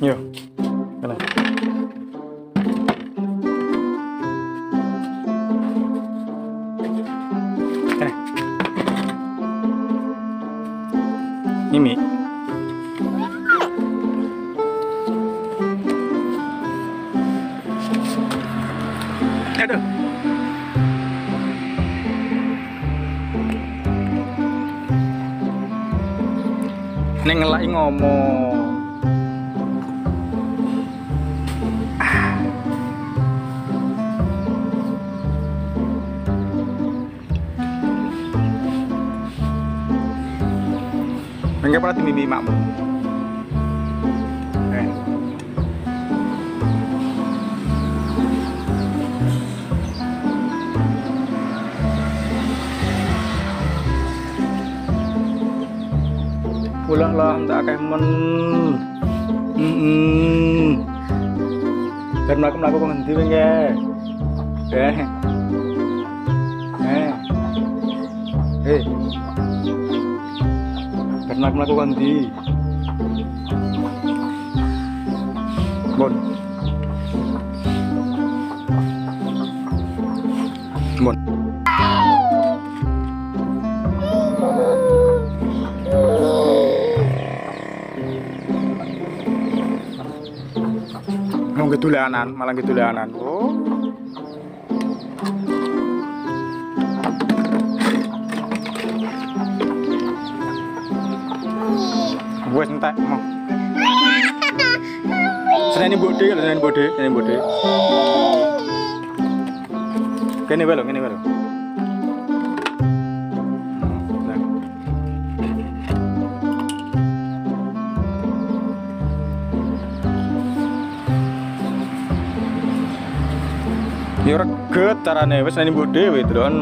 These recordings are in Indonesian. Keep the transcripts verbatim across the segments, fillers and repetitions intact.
Yo. Mana? Mana? Mimi. Aduh. Nek ngelaki ngomong. Enggak pernah timimi makmu. Eh. Pulang lah, tak kayak men. Hmm. Dan melakukan melakukan nanti bengke. Eh. Eh. Eh. Karena melakukan di Bon Bon mau getulanan malah getulanan. Oh wes entek mau. Seneni bode kalau seneni bode, seneni bode. Kene wae lho, kene wae lho. Yo reget carane wis seneni bode wae, Dron.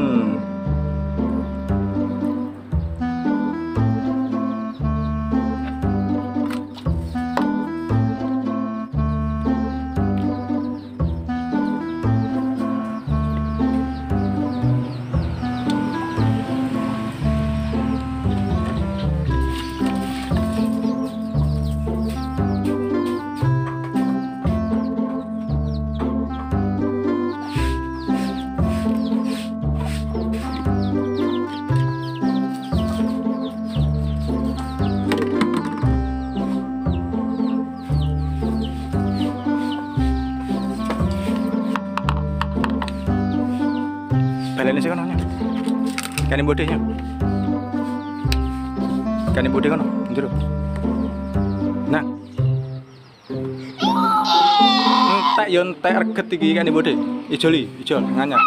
Balene sih kononya. Kene bodenya. Kene bode kono, njero. Nah. Entek yo entek reget iki kene bode. Ijoli, ijol nganyar.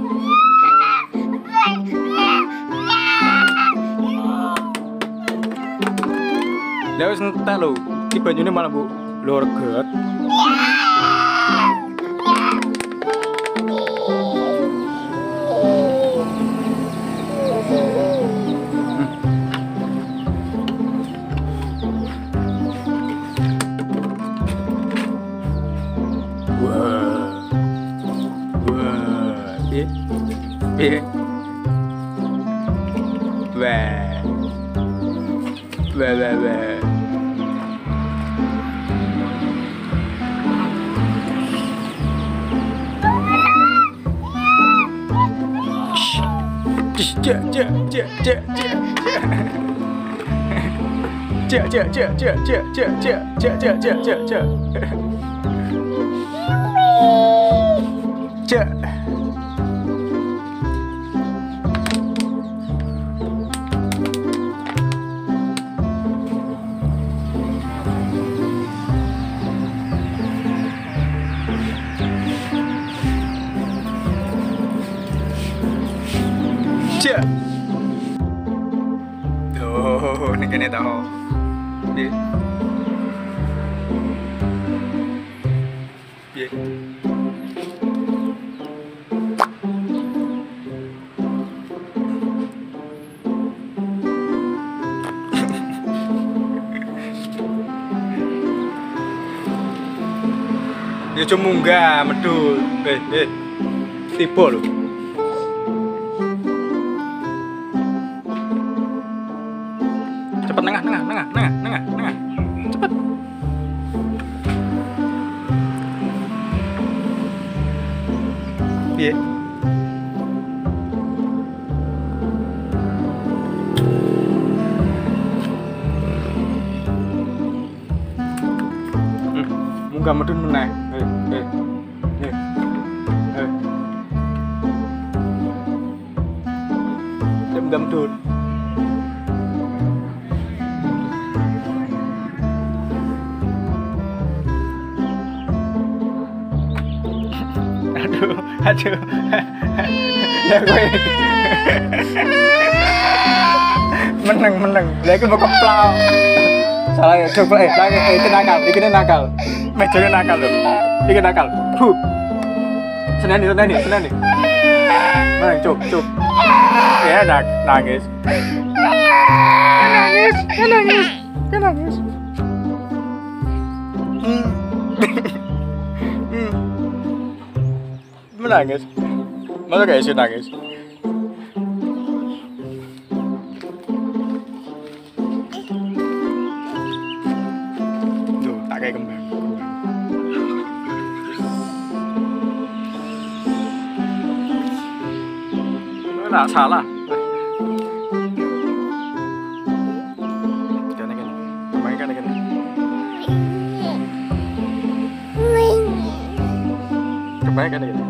Lah wis entek lho. Iki banyune malah mbok lho reget. Piye? Wah. Wah wah wah. Cek cek cek cek cek. Cek cek cek cek cek cek cek cek cek cek cek cek. Cek. Cek. Tuh, ini kene tahu. Piye? Piye? Ya cuma munggah medul. Eh, eh. Tiba lho. Cepet nengah, nengah, nengah, nengah, nengah, nengah. Cepet. Piye? Hmm, munggah medun meneh. Eh, eh. Eh. Eh. Dia munggah medun. Aduh, aduh. Ya gue. Meneng, meneng. Lah iki mbok keplau. Salah ya, coba eh, lagi eh, itu nakal, iki nakal. Mejane nakal lho. Iki nakal. Huh. Seneni, seneni, seneni. Meneng, cuk, cuk. Ya nak nangis. Nangis, nangis, nangis. Hmm. Hmm. Menangis. Masa kayak sih nangis? Tuh, tak kayak kembang. Nggak salah. Gini gini, kembang gini gini. Kembang gini gini.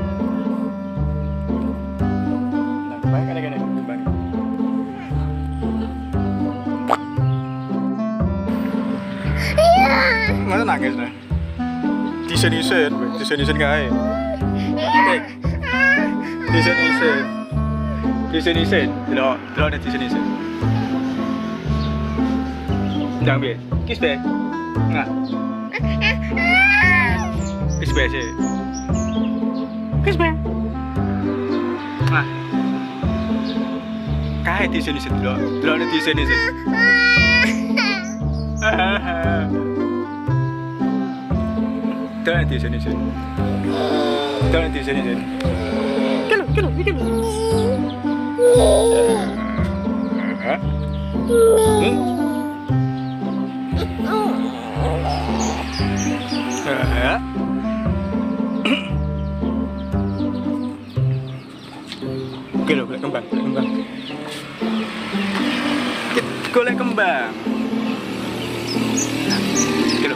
Kembang gini gini, kembang. Masa nangis nih? Disen-disen, disen-disen kae. Eh, disen-disen, disen-disen, delok, delok nih disen-disen. Jangan be, kiss be, nggak? Kiss be sih, kiss be, nggak? Kae disen-disen delok, delok nih disen-disen. Jangan di sini sini. Jangan di sini sini. Kelo, kelo, kelo. Hah? Hmm? Hah? Kelo, golek kembang, golek kembang. Golek kembang. Kelo.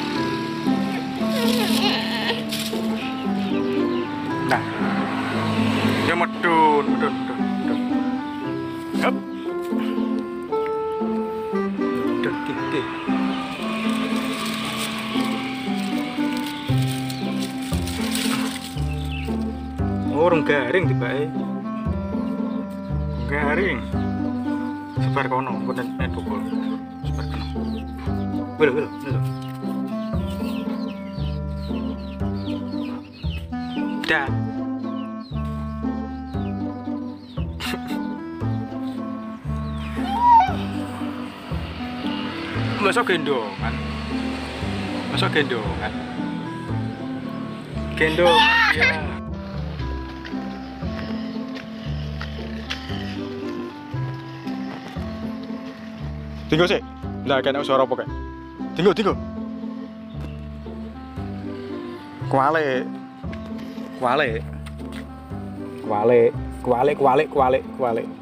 Nah, dia medun, medun, medun, medun. Hup. Medun titik. Orang garing tiba-tiba. Garing. Sebar kono, kono nek tukul. Sebar kono. Belo, belo, belo. Dah. Masa gendongan? Masa gendongan? Gendong, ya. Tinggal sih. Nah, kena suara apa kayak? Tinggal, tinggal. Kuale. Kuale. Kuale, kuale, kuale, kuale, kuale.